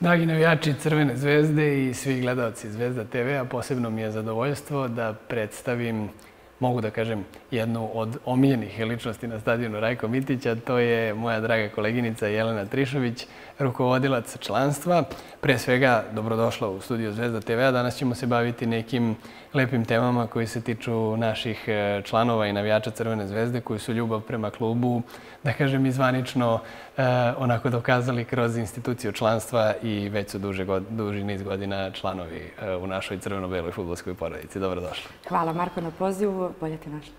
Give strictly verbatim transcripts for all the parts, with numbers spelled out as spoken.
Dragi navijači Crvene zvezde i svi gledalci Zvezda te ve-a, posebno mi je zadovoljstvo da predstavim, mogu da kažem, jednu od omiljenih ličnosti na stadionu Rajka Mitića. To je moja draga koleginica Jelena Trišović, rukovodilac članstva. Pre svega, dobrodošla u studio Zvezda te ve-a. Danas ćemo se baviti nekim lepim temama koji se tiču naših članova i navijača Crvene zvezde, koji su ljubav prema klubu, da kažem, i zvanično onako dokazali kroz instituciju članstva i već su duži niz godina članovi u našoj crveno-beloj fudbalskoj porodici. Dobrodošli. Hvala Marko na pozivu, bolje te našli.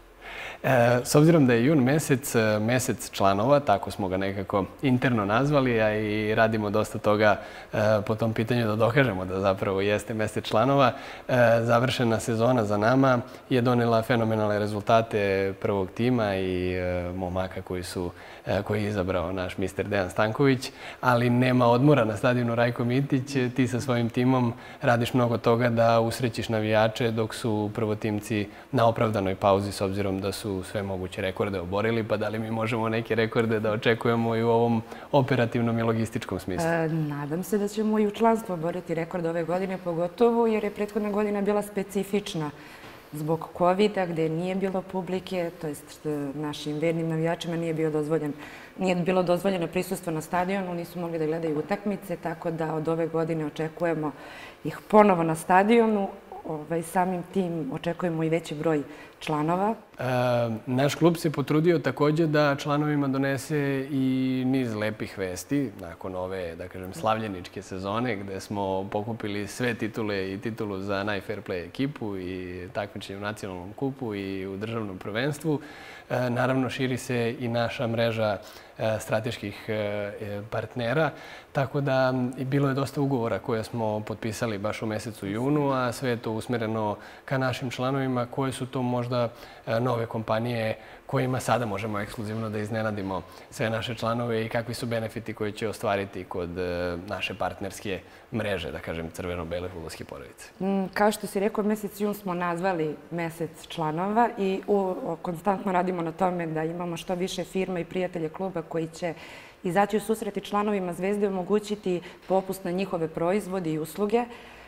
S obzirom da je jun mesec, mesec članova, tako smo ga nekako interno nazvali, a i radimo dosta toga po tom pitanju da dokažemo da zapravo jeste mesec članova, završena sezona za nama je donela fenomenalne rezultate prvog tima i momaka koji su koji je izabrao naš mister Dejan Stanković, ali nema odmora na stadionu Rajko Mitić. Ti sa svojim timom radiš mnogo toga da usrećiš navijače dok su prvotimci na opravdanoj pauzi s obzirom da su sve moguće rekorde oborili, pa da li mi možemo neke rekorde da očekujemo i u ovom operativnom i logističkom smislu? Nadam se da ćemo i u članstvu oboriti rekord ove godine, pogotovo jer je prethodna godina bila specifična zbog kovida, gde nije bilo publike, to jest našim vernim navijačima nije bilo dozvoljeno, nije bilo dozvoljeno prisustvo na stadionu, nisu mogli da gledaju utakmice, tako da od ove godine očekujemo ih ponovo na stadionu. Samim tim očekujemo i veći broj članova. Naš klub se potrudio također da članovima donese i niz lepih vesti nakon ove, da kažem, slavljeničke sezone gde smo pokupili sve titule i titulu za najfair play ekipu i takmičenje u nacionalnom kupu i u državnom prvenstvu. Naravno, širi se i naša mreža strateških partnera, tako da bilo je dosta ugovora koje smo potpisali baš u mesecu junu, a sve je to usmjereno ka našim članovima koje su to možda nove kompanije kojima sada možemo ekskluzivno da iznenadimo sve naše članove i kakvi su benefiti koji će ostvariti kod naše partnerske mreže, da kažem, crveno-bele fudbalske porodice. Kao što si rekao, mesec jun smo nazvali mesec članova i konstantno radimo na tome da imamo što više firma i prijatelja kluba koji će izaći u susret i članovima Zvezde, omogućiti popust na njihove proizvode i usluge.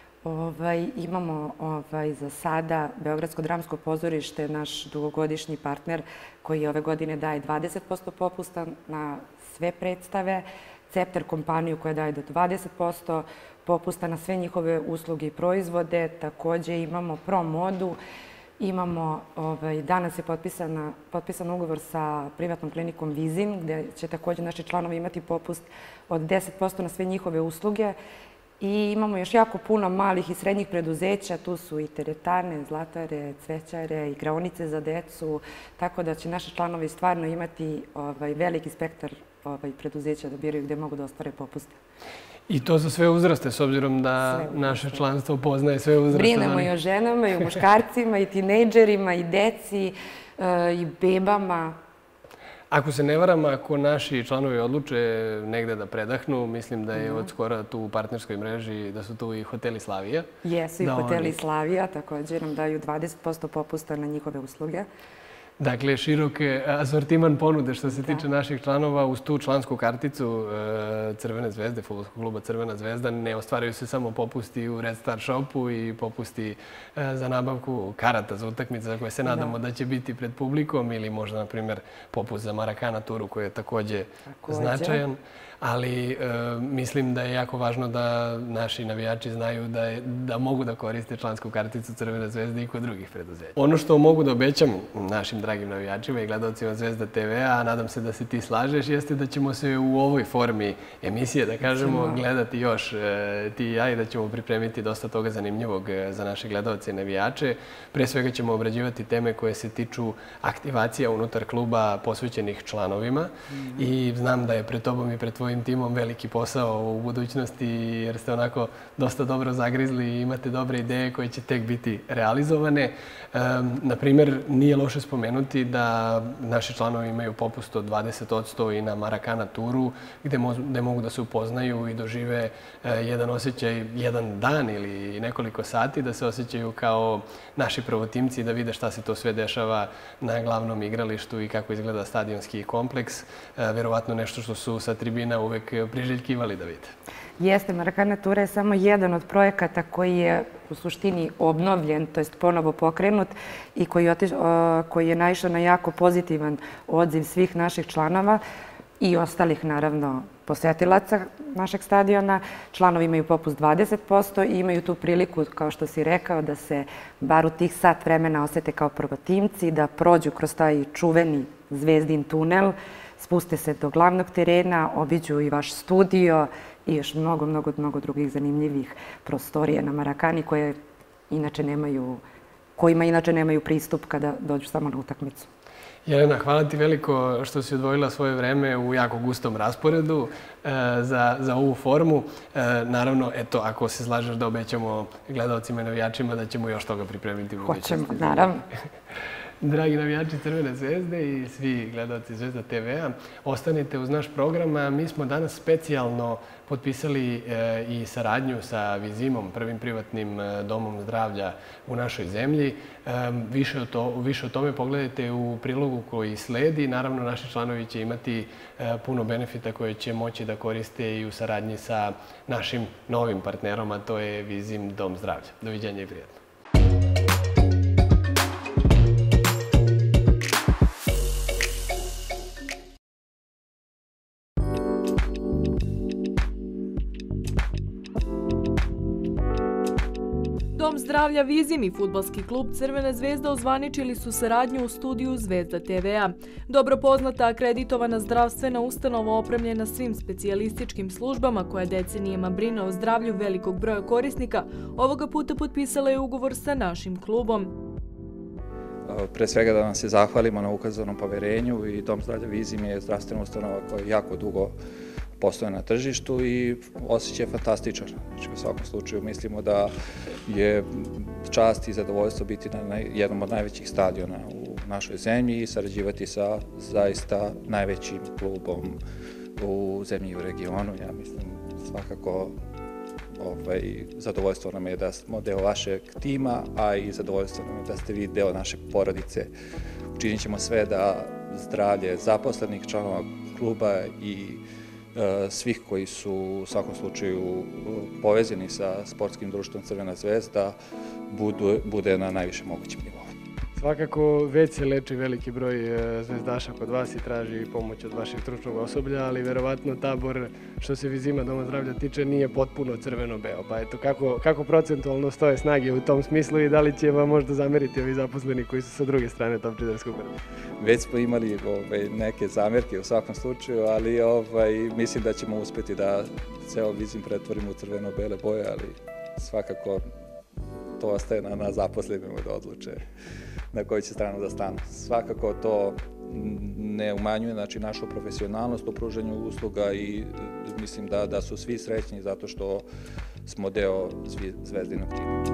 Imamo za sada Beogradsko dramsko pozorište, naš dugogodišnji partner koji ove godine daje dvadeset posto popusta na sve predstave, Cepter kompaniju koja daje do dvadeset posto popusta na sve njihove usluge i proizvode. Također imamo Promodu, imamo, danas je potpisan ugovor sa privatnom klinikom Vizin gde će također naši članovi imati popust od deset posto na sve njihove usluge. I imamo još jako puno malih i srednjih preduzeća, tu su i teretane, zlatare, cvećare, igraonice za decu, tako da će naši članovi stvarno imati veliki spektar preduzeća da biraju gde mogu da ostvare popuste. I to za sve uzraste, s obzirom da naše članstvo poznaje sve uzraste. Brinemo i o ženama, i o muškarcima, i tinejdžerima, i deci, i bebama. Ako se ne varam, ako naši članovi odluče negde da predahnu, mislim da je od skora tu u partnerskoj mreži, da su tu i hoteli Slavija. Jesu i hoteli Slavija, također nam daju dvadeset posto popusta na njihove usluge. Dakle, širok asortiman ponude što se tiče naših članova. Uz tu člansku karticu Crvene zvezde, fudbalskog kluba Crvena zvezda, ne ostvaraju se samo popusti u Red Star shopu i popusti za nabavku karata za utakmice za koje se nadamo da će biti pred publikom ili možda, na primjer, popust za Marakana turu koji je također značajan. Ali mislim da je jako važno da naši navijači znaju da mogu da koriste člansku karticu Crvene zvezde i kod drugih preduzeća. Ono što mogu da obećam našim dragim navijačima i gledalcima Zvezda te ve-a, a nadam se da se ti slažeš, jeste da ćemo se u ovoj formi emisije, da kažemo, gledati još ti i ja i da ćemo pripremiti dosta toga zanimljivog za naše gledalce i navijače. Pre svega ćemo obrađivati teme koje se tiču aktivacija unutar kluba posvećenih članovima i znam da je pred tobom i pred tvojim timom veliki posao u budućnosti jer ste onako dosta dobro zagrizli i imate dobre ideje koje će tek biti realizovane. Naprimjer, nije loše spomenuti da naši članovi imaju popust od dvadeset posto i na Marakana turu gde mogu da se upoznaju i dožive jedan osjećaj, jedan dan ili nekoliko sati, da se osjećaju kao naši prvotimci i da vide šta se to sve dešava na glavnom igralištu i kako izgleda stadionski kompleks. Verovatno nešto što su sa tribina uvek priželjkivali da vide. Jeste, Marakana Tura je samo jedan od projekata koji je u suštini obnovljen, to jest ponovo pokrenut i koji, otiš, koji je naišao na jako pozitivan odziv svih naših članova i ostalih, naravno, posetilaca našeg stadiona. Članovi imaju popust dvadeset posto i imaju tu priliku, kao što si rekao, da se bar u tih sat vremena osete kao prvotimci, da prođu kroz taj čuveni Zvezdin tunel, spuste se do glavnog terena, obiđu i vaš studio i još mnogo, mnogo, mnogo drugih zanimljivih prostorija na Marakani koje inače nemaju, kojima inače nemaju pristup kada dođu samo na utakmicu. Jelena, hvala ti veliko što si odvojila svoje vreme u jako gustom rasporedu e, za, za ovu formu. E, naravno, eto, ako se slažeš da obećamo gledalcima i navijačima da ćemo još toga pripremiti u budućnosti. Hoćemo, naravno. Dragi navijači Crvene zvezde i svi gledalci Zvezda te ve-a, ostanite uz naš program. A mi smo danas specijalno potpisali e, i saradnju sa Vizimom, prvim privatnim e, domom zdravlja u našoj zemlji. E, više, o to, više o tome pogledajte u prilogu koji sledi. Naravno, naši članovi će imati e, puno benefita koje će moći da koriste i u saradnji sa našim novim partnerom, a to je Vizim Dom zdravlja. Doviđenja i prijatno. Dom zdravlja Vizim i fudbalski klub Crvena zvezda ozvaničili su saradnju u studiju Zvezda te ve-a. Dobro poznata akreditovana zdravstvena ustanova opremljena svim specijalističkim službama koja decenijama brine o zdravlju velikog broja korisnika, ovoga puta potpisala je ugovor sa našim klubom. Pre svega da vam se zahvalimo na ukazanom poverenju i Dom zdravlja Vizim je zdravstvena ustanova koja jako dugo postoje na tržištu i osjećaj je fantastičan. Znači, u svakom slučaju mislimo da je čast i zadovoljstvo biti na jednom od najvećih stadiona u našoj zemlji i sarađivati sa zaista najvećim klubom u zemlji i u regionu. Ja mislim, svakako ovaj, zadovoljstvo nam je da smo deo vašeg tima, a i zadovoljstvo nam je da ste vi deo naše porodice. Učinit ćemo sve da zdravlje zaposlenih članova kluba i svih koji su u svakom slučaju povezani sa sportskim društvom Crvena zvezda bude na najvišem mogućem nivou. Svakako već se leči veliki broj zvezdaša kod vas i traži pomoć od vašeg stručnog osoblja, ali verovatno tabor što se Vizima Doma zdravlja tiče nije potpuno crveno-beo. Pa eto, kako, kako procentualno stoje snage u tom smislu i da li će vam možda zameriti ovi zaposleni koji su sa druge strane Topčiderskog brda? Već smo imali ovaj, neke zamerke u svakom slučaju, ali ovaj, mislim da ćemo uspeti da ceo Vizim pretvorimo u crveno-bele boje, ali svakako to ostaje na, na zaposlenima da odluče na koju će stranu da stanu. Svakako to ne umanjuje znači, našu profesionalnost u pružanju usluga i mislim da, da su svi srećni zato što smo deo Zvezdinog tima.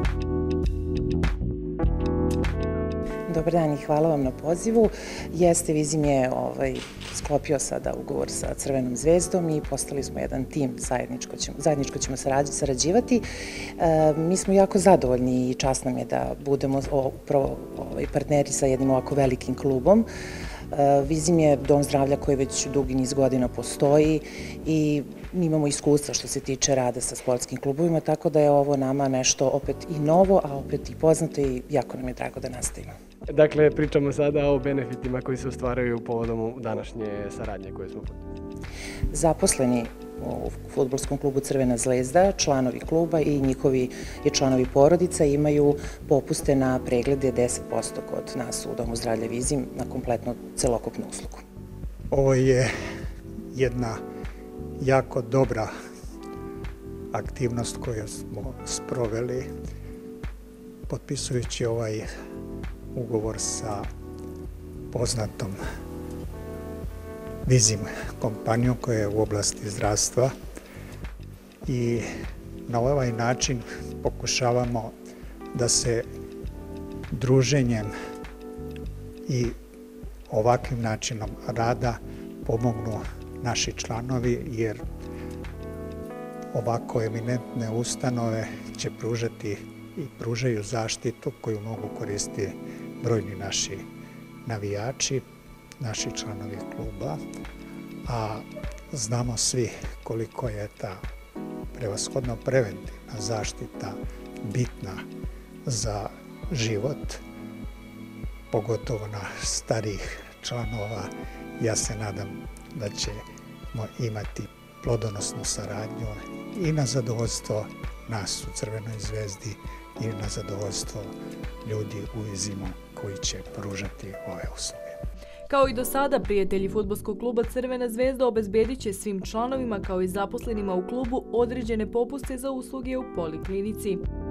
Dobar dan i hvala vam na pozivu. Jeste, Vizim je ovaj, sklopio sada ugovor sa Crvenom zvezdom i postali smo jedan tim, zajedničko ćemo, zajedničko ćemo sarađivati. E, mi smo jako zadovoljni i čast nam je da budemo upravo ovaj, partneri sa jednim ovako velikim klubom. E, Vizim je dom zdravlja koji već dugi niz godina postoji i mi imamo iskustva što se tiče rada sa sportskim klubovima, tako da je ovo nama nešto opet i novo, a opet i poznato i jako nam je drago da nastavimo. Dakle, pričamo sada o benefitima koji se ostvaraju povodom današnje saradnje koje smo potpisali. Zaposleni u fudbalskom klubu Crvena zvezda, članovi kluba i njihovi i članovi porodica imaju popuste na preglede deset posto kod nas u Domu zdravlja Vizim na kompletnu celokupnu uslugu. Ovo je jedna jako dobra aktivnost koju smo sproveli potpisujući ovaj ugovor sa poznatom Vizim kompanijom koja je u oblasti zdravstva i na ovaj način pokušavamo da se druženjem i ovakvim načinom rada pomognu naši članovi, jer ovako eminentne ustanove će pružati i pružaju zaštitu koju mogu koristiti brojni naši navijači, naši članovi kluba, a znamo svi koliko je ta prevashodno preventivna zaštita bitna za život, pogotovo na starijih članova. Ja se nadam da ćemo imati plodonosnu saradnju i na zadovoljstvo nas u Crvenoj zvezdi i na zadovoljstvo ljudi u Vizimu koji će pružati ove usluge. Kao i do sada, prijatelji fudbalskog kluba Crvena zvezda obezbedit će svim članovima kao i zaposlenima u klubu određene popuste za usluge u poliklinici.